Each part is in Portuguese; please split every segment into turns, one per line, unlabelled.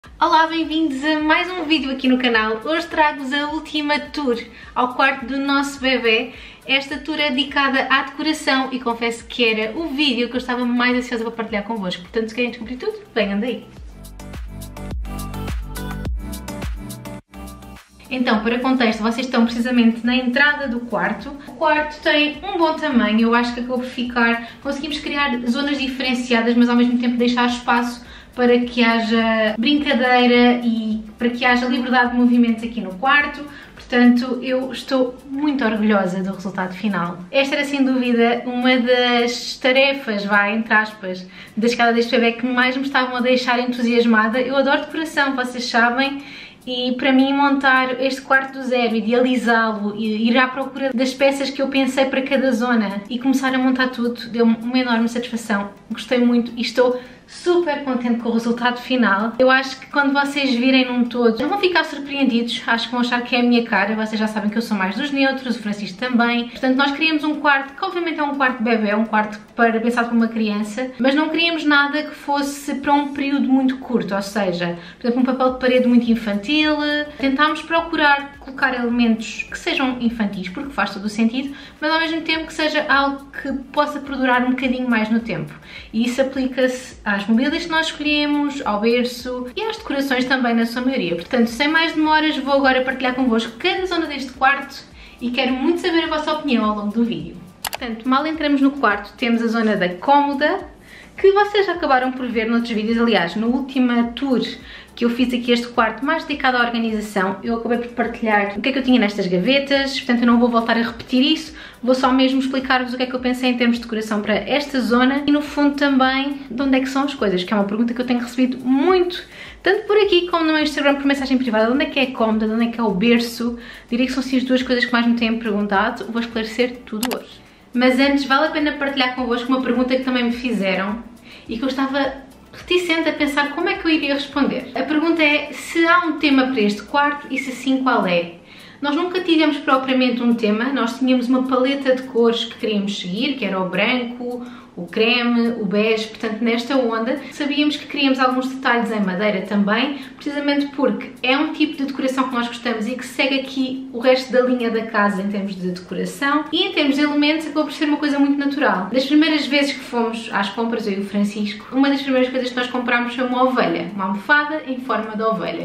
Olá, bem-vindos a mais um vídeo aqui no canal. Hoje trago-vos a última tour ao quarto do nosso bebê. Esta tour é dedicada à decoração e confesso que era o vídeo que eu estava mais ansiosa para partilhar convosco. Portanto, se querem descobrir tudo, venham daí. Então, para contexto, vocês estão precisamente na entrada do quarto. O quarto tem um bom tamanho, eu acho que acabou por ficar... Conseguimos criar zonas diferenciadas, mas ao mesmo tempo deixar espaço para que haja brincadeira e para que haja liberdade de movimentos aqui no quarto. Portanto, eu estou muito orgulhosa do resultado final. Esta era sem dúvida uma das tarefas, entre aspas, da escada deste bebê que mais me estavam a deixar entusiasmada. Eu adoro decoração, vocês sabem. E para mim montar este quarto do zero, idealizá-lo e ir à procura das peças que eu pensei para cada zona e começar a montar tudo deu-me uma enorme satisfação. Gostei muito e estou super contente com o resultado final. Eu acho que quando vocês virem num todo não vão ficar surpreendidos, acho que vão achar que é a minha cara. Vocês já sabem que eu sou mais dos neutros, o Francisco também. Portanto, nós queríamos um quarto que obviamente é um quarto de bebê, é um quarto para pensar para uma criança, mas não queríamos nada que fosse para um período muito curto, ou seja, por exemplo, um papel de parede muito infantil. Tentámos procurar colocar elementos que sejam infantis, porque faz todo o sentido, mas ao mesmo tempo que seja algo que possa perdurar um bocadinho mais no tempo. E isso aplica-se às mobílias que nós escolhemos, ao berço e às decorações também na sua maioria. Portanto, sem mais demoras, vou agora partilhar convosco cada zona deste quarto e quero muito saber a vossa opinião ao longo do vídeo. Portanto, mal entramos no quarto, temos a zona da cômoda, que vocês já acabaram por ver noutros vídeos. Aliás, na última tour que eu fiz aqui este quarto mais dedicado à organização, eu acabei por partilhar o que é que eu tinha nestas gavetas, portanto eu não vou voltar a repetir isso, vou só mesmo explicar-vos o que é que eu pensei em termos de decoração para esta zona e no fundo também de onde é que são as coisas, que é uma pergunta que eu tenho recebido muito, tanto por aqui como no meu Instagram por mensagem privada. De onde é que é a cômoda, de onde é que é o berço? Diria que são assim as duas coisas que mais me têm perguntado, vou esclarecer tudo hoje. Mas antes, vale a pena partilhar convosco uma pergunta que também me fizeram e que eu estava reticente a pensar como é que eu iria responder. A pergunta é se há um tema para este quarto e se sim, qual é? Nós nunca tivemos propriamente um tema, nós tínhamos uma paleta de cores que queríamos seguir, que era o branco, o creme, o bege, portanto nesta onda sabíamos que queríamos alguns detalhes em madeira também, precisamente porque é um tipo de decoração que nós gostamos e que segue aqui o resto da linha da casa em termos de decoração e em termos de elementos acabou por ser uma coisa muito natural. Das primeiras vezes que fomos às compras, eu e o Francisco, uma das primeiras coisas que nós comprámos foi uma ovelha, uma almofada em forma de ovelha.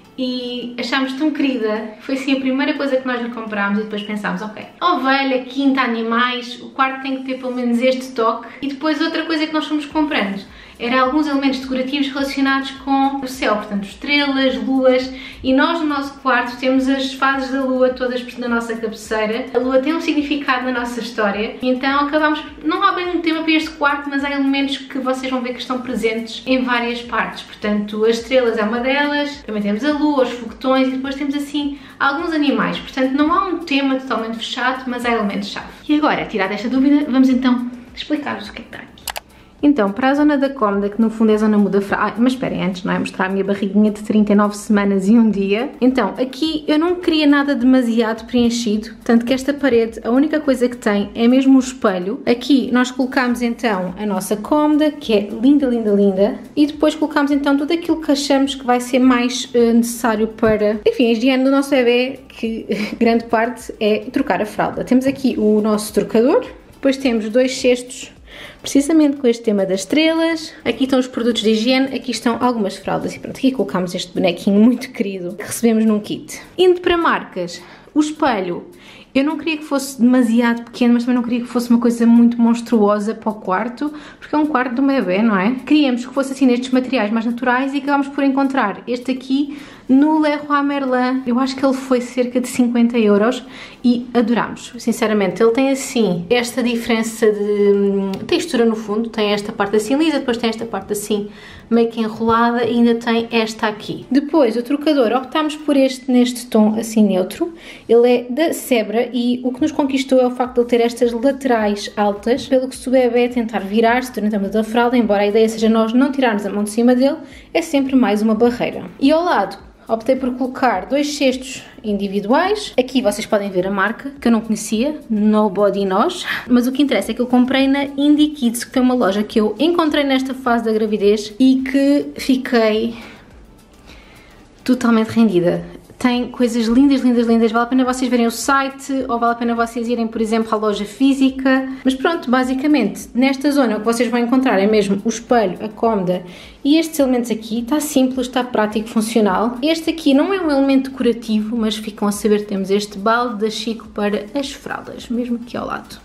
E achámos tão querida, foi assim a primeira coisa que nós lhe comprámos e depois pensámos, ok, ovelha, quinta, animais, o quarto tem que ter pelo menos este toque. E depois outra coisa que nós fomos comprando eram alguns elementos decorativos relacionados com o céu, portanto estrelas, luas, e nós no nosso quarto temos as fases da lua todas na nossa cabeceira. A lua tem um significado na nossa história, e então acabamos, não há bem um tema para este quarto, mas há elementos que vocês vão ver que estão presentes em várias partes. Portanto, as estrelas é uma delas, também temos a lua, os foguetões e depois temos assim alguns animais. Portanto, não há um tema totalmente fechado, mas há elementos-chave. E agora, tirada esta dúvida, vamos então explicar-vos o que é que está aqui. Então, para a zona da cômoda, que no fundo é a zona muda... mas esperem, antes não é mostrar a minha barriguinha de 39 semanas e um dia. Então, aqui eu não queria nada demasiado preenchido, tanto que esta parede, a única coisa que tem é mesmo o espelho. Aqui nós colocamos então a nossa cômoda, que é linda, linda, linda, e depois colocamos então tudo aquilo que achamos que vai ser mais necessário para, enfim, a higiene do nosso bebê, que grande parte é trocar a fralda. Temos aqui o nosso trocador, depois temos dois cestos precisamente com este tema das estrelas. Aqui estão os produtos de higiene, aqui estão algumas fraldas e pronto, aqui colocamos este bonequinho muito querido que recebemos num kit. Indo para marcas, o espelho, eu não queria que fosse demasiado pequeno, mas também não queria que fosse uma coisa muito monstruosa para o quarto, porque é um quarto de um bebê, não é? Queríamos que fosse assim nestes materiais mais naturais e acabámos por encontrar este aqui no Leroy Merlin. Eu acho que ele foi cerca de 50 euros e adorámos, sinceramente. Ele tem assim esta diferença de textura no fundo, tem esta parte assim lisa, depois tem esta parte assim meio que enrolada e ainda tem esta aqui. Depois o trocador, optámos por este neste tom assim neutro, ele é da Zebra e o que nos conquistou é o facto de ele ter estas laterais altas, pelo que se o bebê tentar virar-se durante a mudança da fralda, embora a ideia seja nós não tirarmos a mão de cima dele, é sempre mais uma barreira. E ao lado optei por colocar dois cestos individuais. Aqui vocês podem ver a marca, que eu não conhecia, Nobody Knows, mas o que interessa é que eu comprei na Indie Kids, que foi uma loja que eu encontrei nesta fase da gravidez e que fiquei totalmente rendida. Tem coisas lindas, lindas, lindas. Vale a pena vocês verem o site ou vale a pena vocês irem, por exemplo, à loja física. Mas pronto, basicamente, nesta zona o que vocês vão encontrar é mesmo o espelho, a cômoda e estes elementos aqui. Está simples, está prático, funcional. Este aqui não é um elemento decorativo, mas ficam a saber que temos este balde da Chico para as fraldas, mesmo aqui ao lado.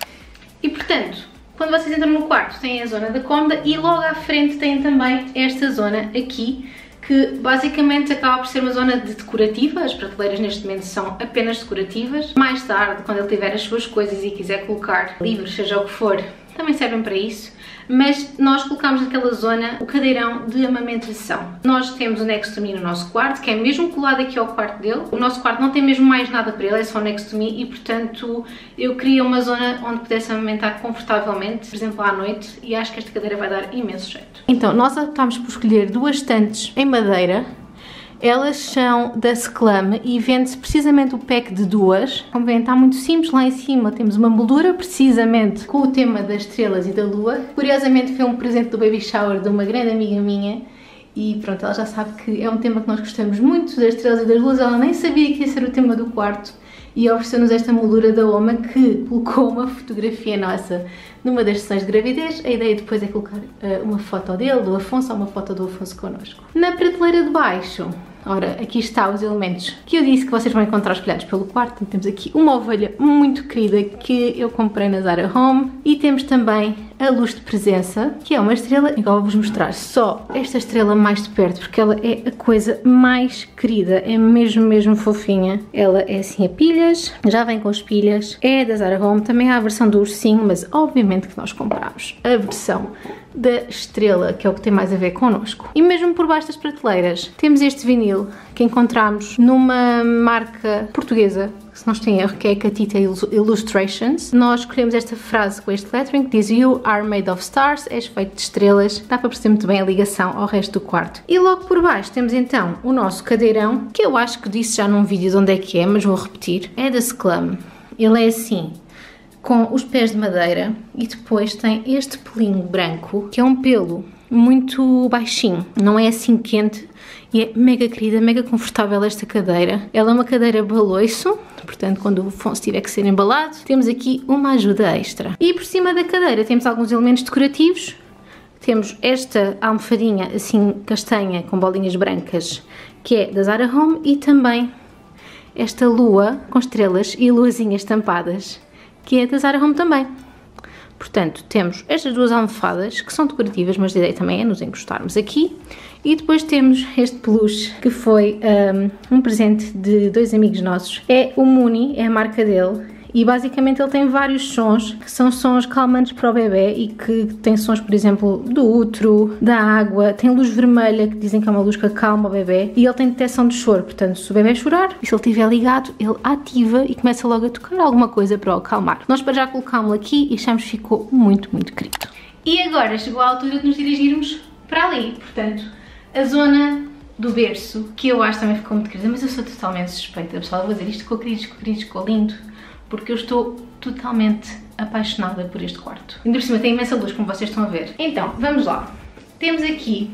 E portanto, quando vocês entram no quarto, têm a zona da cômoda e logo à frente têm também esta zona aqui, que basicamente acaba por ser uma zona de decorativa. As prateleiras neste momento são apenas decorativas. Mais tarde, quando ele tiver as suas coisas e quiser colocar livros, seja o que for, também servem para isso. Mas nós colocamos naquela zona o cadeirão de amamentação. Nós temos o Next to Me no nosso quarto, que é mesmo colado aqui ao quarto dele. O nosso quarto não tem mesmo mais nada para ele, é só o Next to Me e, portanto, eu queria uma zona onde pudesse amamentar confortavelmente, por exemplo, à noite, e acho que esta cadeira vai dar imenso jeito. Então, nós optámos por escolher duas estantes em madeira. Elas são da Seclame e vende-se precisamente o pack de duas. Como veem, está muito simples. Lá em cima temos uma moldura precisamente com o tema das estrelas e da lua. Curiosamente foi um presente do baby shower de uma grande amiga minha e pronto, ela já sabe que é um tema que nós gostamos muito, das estrelas e das luas. Ela nem sabia que ia ser o tema do quarto e ofereceu-nos esta moldura da Oma, que colocou uma fotografia nossa numa das sessões de gravidez. A ideia depois é colocar uma foto dele, do Afonso, ou uma foto do Afonso connosco. Na prateleira de baixo, ora, aqui está os elementos que eu disse que vocês vão encontrar espalhados pelo quarto. Temos aqui uma ovelha muito querida que eu comprei na Zara Home e temos também a luz de presença, que é uma estrela. Agora vou-vos mostrar só esta estrela mais de perto, porque ela é a coisa mais querida, é mesmo, mesmo fofinha. Ela é assim a pilhas, já vem com as pilhas, é da Zara Home, também há a versão do ursinho, mas obviamente que nós compramos a versão da estrela, que é o que tem mais a ver connosco. E mesmo por baixo das prateleiras temos este vinil que encontramos numa marca portuguesa, se não estou em erro, que é a Catita Illustrations. Nós escolhemos esta frase com este lettering que diz: "You are made of stars", és feito de estrelas. Dá para perceber muito bem a ligação ao resto do quarto. E logo por baixo temos então o nosso cadeirão, que eu acho que disse já num vídeo de onde é que é, mas vou repetir. É da Seclame. Ele é assim, com os pés de madeira e depois tem este pelinho branco, que é um pelo muito baixinho, não é assim quente e é mega querida, mega confortável esta cadeira. Ela é uma cadeira baloiço, portanto quando o Afonso tiver que ser embalado, temos aqui uma ajuda extra. E por cima da cadeira temos alguns elementos decorativos. Temos esta almofadinha assim castanha com bolinhas brancas, que é da Zara Home, e também esta lua com estrelas e luazinhas estampadas, que é da Zara Home também. Portanto, temos estas duas almofadas que são decorativas, mas a ideia também é nos encostarmos aqui. E depois temos este peluche que foi um presente de dois amigos nossos. É o Mooney, é a marca dele. E basicamente ele tem vários sons, que são sons calmantes para o bebê e que tem sons, por exemplo, do útero, da água. Tem luz vermelha, que dizem que é uma luz que acalma o bebê. E ele tem detecção de choro, portanto, se o bebê chorar e se ele estiver ligado, ele ativa e começa logo a tocar alguma coisa para o acalmar. Nós para já colocámos-lo aqui e achamos que ficou muito, muito querido. E agora chegou a altura de nos dirigirmos para ali, portanto, a zona do berço, que eu acho também ficou muito querida, mas eu sou totalmente suspeita, pessoal. Vou dizer isto, ficou querido, ficou lindo, porque eu estou totalmente apaixonada por este quarto. Ainda por cima tem imensa luz, como vocês estão a ver. Então, vamos lá. Temos aqui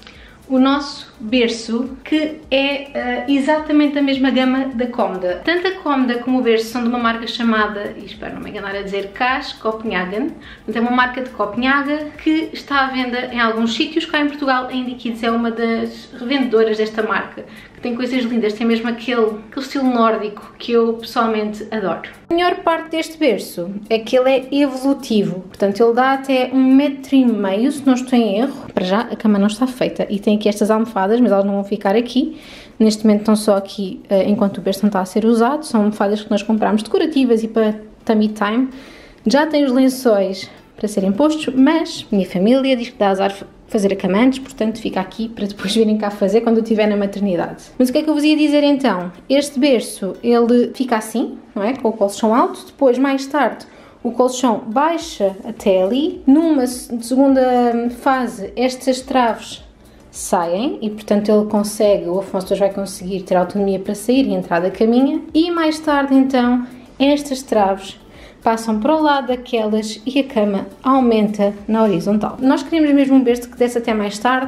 o nosso berço, que é exatamente a mesma gama da cômoda. Tanto a cômoda como o berço são de uma marca chamada, e espero não me enganar a dizer, Cas Copenhagen. É uma marca de Copenhaga que está à venda em alguns sítios. Cá em Portugal, a Indikids é uma das revendedoras desta marca, que tem coisas lindas, tem mesmo aquele estilo nórdico que eu pessoalmente adoro. A melhor parte deste berço é que ele é evolutivo, portanto ele dá até 1,5 m, se não estou em erro. Para já a cama não está feita e tem aqui estas almofadas, mas elas não vão ficar aqui. Neste momento estão só aqui enquanto o berço não está a ser usado. São almofadas que nós compramos decorativas e para tummy time. Já tem os lençóis para serem postos, mas minha família diz que dá azar fazer a cama antes, portanto fica aqui para depois virem cá fazer quando eu estiver na maternidade. Mas o que é que eu vos ia dizer então? Este berço, ele fica assim, não é? Com o colchão alto, depois mais tarde o colchão baixa até ali. Numa segunda fase, estas traves saem e portanto ele consegue, o Afonso depois vai conseguir ter autonomia para sair e entrar da caminha. E mais tarde então, estas traves passam para o lado daquelas e a cama aumenta na horizontal. Nós queríamos mesmo um berço que desse até mais tarde,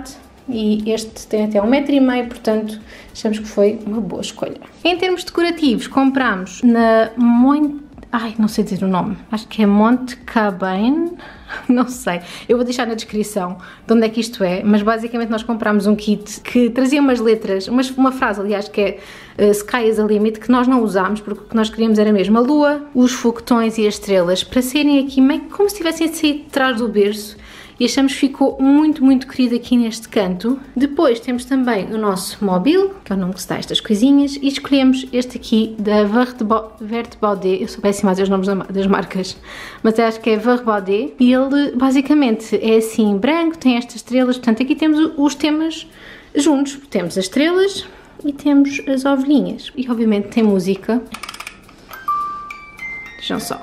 e este tem até 1,5 m, portanto achamos que foi uma boa escolha. Em termos decorativos, compramos na não sei dizer o nome, acho que é Monte Cabane, não sei, eu vou deixar na descrição de onde é que isto é, mas basicamente nós comprámos um kit que trazia umas letras, uma frase aliás que é Sky is the limit, que nós não usámos porque o que nós queríamos era mesmo a lua, os foguetões e as estrelas para serem aqui meio como se tivessem saído de trás do berço. E achamos que ficou muito, muito querido aqui neste canto. Depois temos também o nosso móvel, que é o nome que se dá a estas coisinhas, e escolhemos este aqui da Vert Baudet. Eu sou péssima a dizer os nomes das marcas, mas eu acho que é Vert Baudet. E ele basicamente é assim branco, tem estas estrelas, portanto aqui temos os temas juntos. Temos as estrelas e temos as ovelhinhas. E obviamente tem música. Vejam só.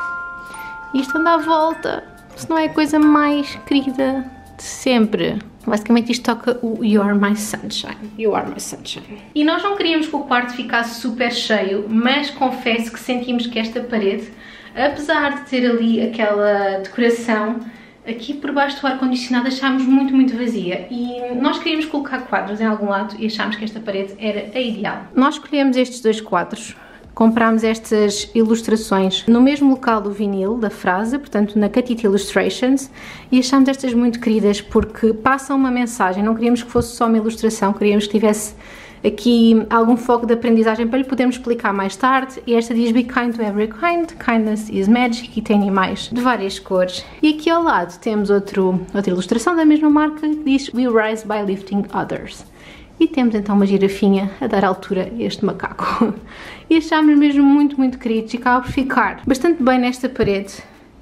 Isto anda à volta. Se não é a coisa mais querida de sempre. Basicamente isto toca o You Are My Sunshine. You Are My Sunshine. E nós não queríamos que o quarto ficasse super cheio, mas confesso que sentimos que esta parede, apesar de ter ali aquela decoração, aqui por baixo do ar-condicionado achámos muito, muito vazia. E nós queríamos colocar quadros em algum lado e achámos que esta parede era a ideal. Nós escolhemos estes dois quadros. Comprámos estas ilustrações no mesmo local do vinil, da frase, portanto na Catita Illustrations, e achámos estas muito queridas porque passam uma mensagem, não queríamos que fosse só uma ilustração, queríamos que tivesse aqui algum foco de aprendizagem para lhe podermos explicar mais tarde. E esta diz Be kind to every kind, kindness is magic, e tem animais de várias cores. E aqui ao lado temos outra ilustração da mesma marca que diz We rise by lifting others. E temos então uma girafinha a dar altura a este macaco. E achámos mesmo muito, muito queridos e acaba por ficar bastante bem nesta parede.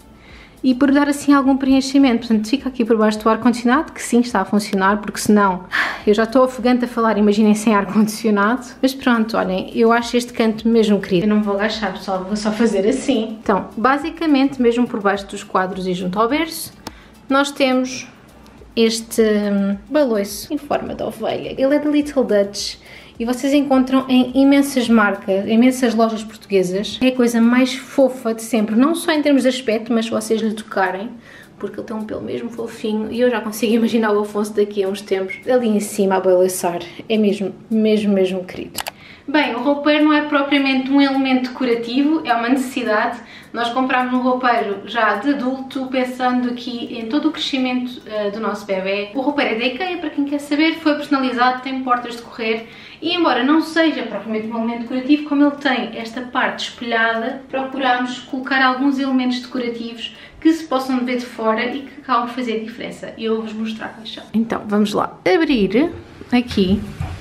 E por dar assim algum preenchimento, portanto fica aqui por baixo do ar-condicionado, que sim está a funcionar, porque senão eu já estou ofegante a falar, imaginem sem ar-condicionado. Mas pronto, olhem, eu acho este canto mesmo querido. Eu não vou agachar pessoal, vou só fazer assim. Então, basicamente, mesmo por baixo dos quadros e junto ao berço, nós temos este baloiço em forma de ovelha. Ele é da Little Dutch e vocês encontram em imensas marcas, imensas lojas portuguesas. É a coisa mais fofa de sempre, não só em termos de aspecto, mas se vocês lhe tocarem, porque ele tem um pelo mesmo fofinho e eu já consigo imaginar o Afonso daqui a uns tempos ali em cima a baloiçar. É mesmo, mesmo, mesmo querido. Bem, o roupeiro não é propriamente um elemento decorativo, é uma necessidade. Nós comprámos um roupeiro já de adulto, pensando aqui em todo o crescimento do nosso bebê. O roupeiro é da IKEA, para quem quer saber, foi personalizado, tem portas de correr e embora não seja propriamente um elemento decorativo, como ele tem esta parte espelhada, procurámos colocar alguns elementos decorativos que se possam ver de fora e que acabam por fazer diferença. E eu vou-vos mostrar quais são. Então, vamos lá abrir aqui.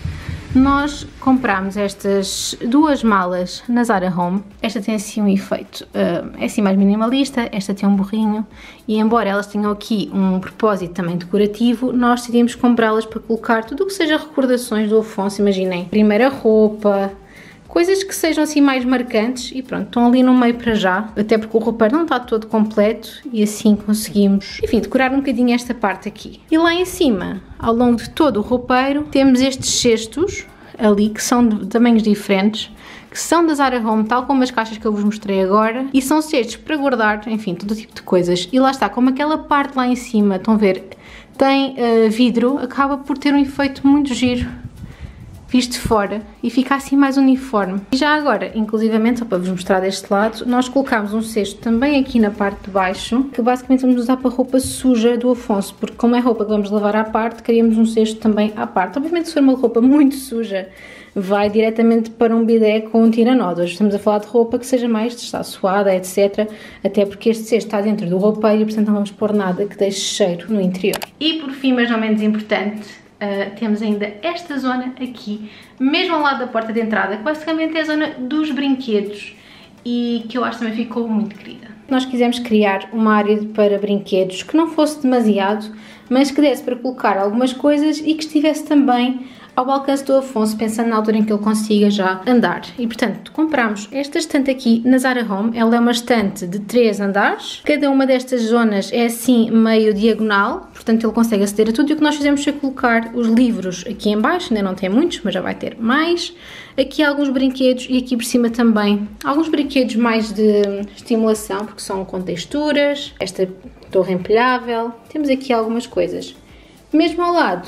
Nós comprámos estas duas malas na Zara Home. Esta tem assim um efeito, é assim mais minimalista, esta tem um borrinho e embora elas tenham aqui um propósito também decorativo, nós decidimos comprá-las para colocar tudo o que seja recordações do Afonso, imaginem, primeira roupa, coisas que sejam assim mais marcantes e pronto, estão ali no meio para já, até porque o roupeiro não está todo completo e assim conseguimos, enfim, decorar um bocadinho esta parte aqui. E lá em cima, ao longo de todo o roupeiro, temos estes cestos ali que são de tamanhos diferentes, que são da Zara Home, tal como as caixas que eu vos mostrei agora, e são cestos para guardar, enfim, todo tipo de coisas. E lá está, como aquela parte lá em cima, estão a ver, tem vidro, acaba por ter um efeito muito giro visto de fora e fica assim mais uniforme. E já agora, inclusivamente, só para vos mostrar deste lado, nós colocámos um cesto também aqui na parte de baixo, que basicamente vamos usar para roupa suja do Afonso, porque como é roupa que vamos lavar à parte, queríamos um cesto também à parte. Obviamente se for uma roupa muito suja, vai diretamente para um bidé com um tiranóis. Hoje estamos a falar de roupa que seja mais suada, etc. Até porque este cesto está dentro do roupeiro e portanto não vamos pôr nada que deixe cheiro no interior. E por fim, mas não menos importante, temos ainda esta zona aqui, mesmo ao lado da porta de entrada, que basicamente é a zona dos brinquedos e que eu acho que também ficou muito querida. Nós quisemos criar uma área para brinquedos que não fosse demasiado, mas que desse para colocar algumas coisas e que estivesse também ao alcance do Afonso, pensando na altura em que ele consiga já andar. E portanto, comprámos esta estante aqui na Zara Home. Ela é uma estante de 3 andares. Cada uma destas zonas é assim meio diagonal, portanto ele consegue aceder a tudo. E o que nós fizemos foi colocar os livros aqui em baixo, ainda não tem muitos, mas já vai ter mais. Aqui alguns brinquedos e aqui por cima também alguns brinquedos mais de estimulação, porque são com texturas, esta torre empilhável. Temos aqui algumas coisas. Mesmo ao lado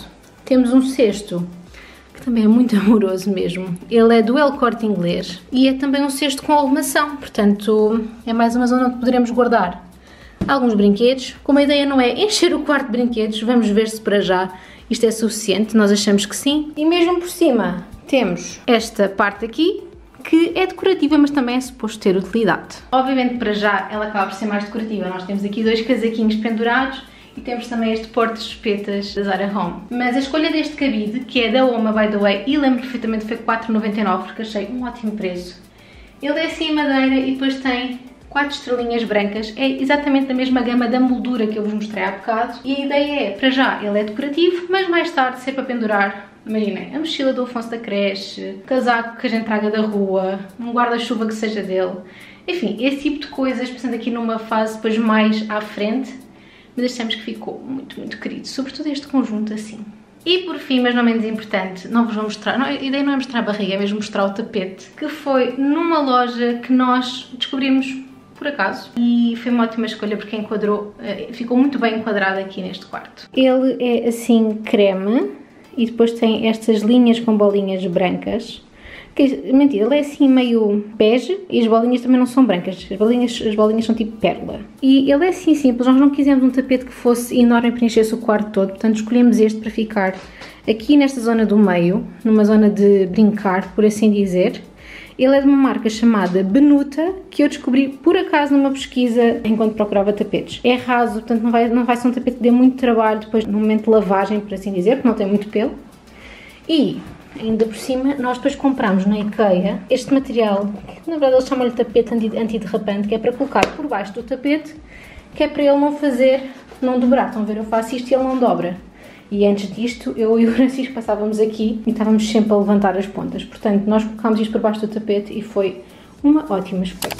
temos um cesto que também é muito amoroso mesmo. Ele é do El Corte Inglês e é também um cesto com arrumação, portanto é mais uma zona onde poderemos guardar alguns brinquedos. Como a ideia não é encher o quarto de brinquedos, vamos ver se para já isto é suficiente, nós achamos que sim. E mesmo por cima temos esta parte aqui, que é decorativa, mas também é suposto ter utilidade. Obviamente para já ela acaba por ser mais decorativa. Nós temos aqui dois casaquinhos pendurados e temos também este porta-espetas da Zara Home. Mas a escolha deste cabide, que é da Oma by the way, e lembro perfeitamente foi 4,99 porque achei um ótimo preço. Ele é assim em madeira e depois tem 4 estrelinhas brancas, é exatamente da mesma gama da moldura que eu vos mostrei há bocado. E a ideia é, para já, ele é decorativo, mas mais tarde, se é para pendurar, imaginem, a mochila do Afonso da creche, o casaco que a gente traga da rua, um guarda-chuva que seja dele. Enfim, esse tipo de coisas, pensando aqui numa fase depois mais à frente, mas achamos que ficou muito, muito querido, sobretudo este conjunto assim. E por fim, mas não menos importante, não vos vou mostrar, a ideia não é mostrar a barriga, é mesmo mostrar o tapete, que foi numa loja que nós descobrimos por acaso e foi uma ótima escolha porque enquadrou, ficou muito bem enquadrado aqui neste quarto. Ele é assim creme e depois tem estas linhas com bolinhas brancas. Mentira, ele é assim meio bege e as bolinhas também não são brancas, as bolinhas são tipo pérola. E ele é assim simples, nós não quisemos um tapete que fosse enorme e preenchesse o quarto todo, portanto escolhemos este para ficar aqui nesta zona do meio, numa zona de brincar, por assim dizer. Ele é de uma marca chamada Benuta, que eu descobri por acaso numa pesquisa enquanto procurava tapetes. É raso, portanto não vai ser um tapete que dê muito trabalho depois no momento de lavagem, por assim dizer, porque não tem muito pelo. E ainda por cima, nós depois compramos na IKEA este material, que na verdade eles chamam-lhe tapete antiderrapante, que é para colocar por baixo do tapete, que é para ele não dobrar. Estão a ver, eu faço isto e ele não dobra. E antes disto, eu e o Francisco passávamos aqui e estávamos sempre a levantar as pontas. Portanto, nós colocámos isto por baixo do tapete e foi uma ótima escolha.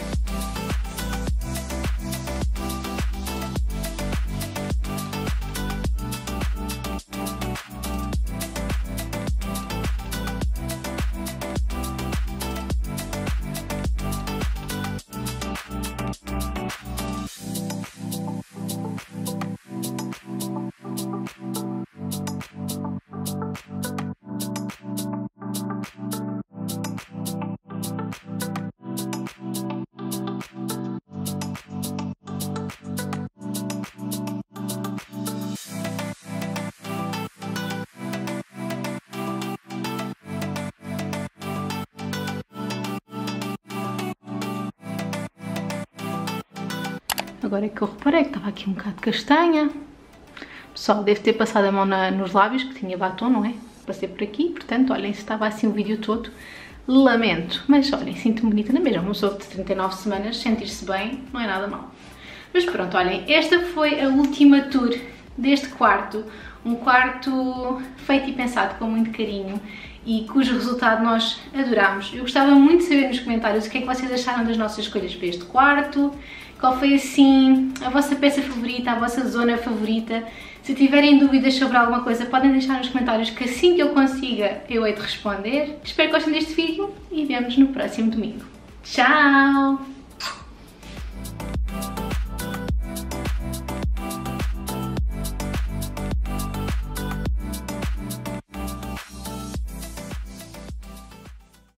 Agora é que eu reparei que estava aqui um bocado de castanha. Pessoal, deve ter passado a mão nos lábios, que tinha batom, não é? Passei por aqui, portanto, olhem, se estava assim o vídeo todo, lamento. Mas olhem, sinto-me bonita na mesma. Uma pessoa de 39 semanas, sentir-se bem, não é nada mal. Mas pronto, olhem, esta foi a última tour deste quarto. Um quarto feito e pensado com muito carinho e cujo resultado nós adorámos. Eu gostava muito de saber nos comentários o que é que vocês acharam das nossas escolhas para este quarto. Qual foi, assim, a vossa peça favorita, a vossa zona favorita? Se tiverem dúvidas sobre alguma coisa, podem deixar nos comentários que assim que eu consiga, eu hei de responder. Espero que gostem deste vídeo e vemo-nos no próximo domingo. Tchau!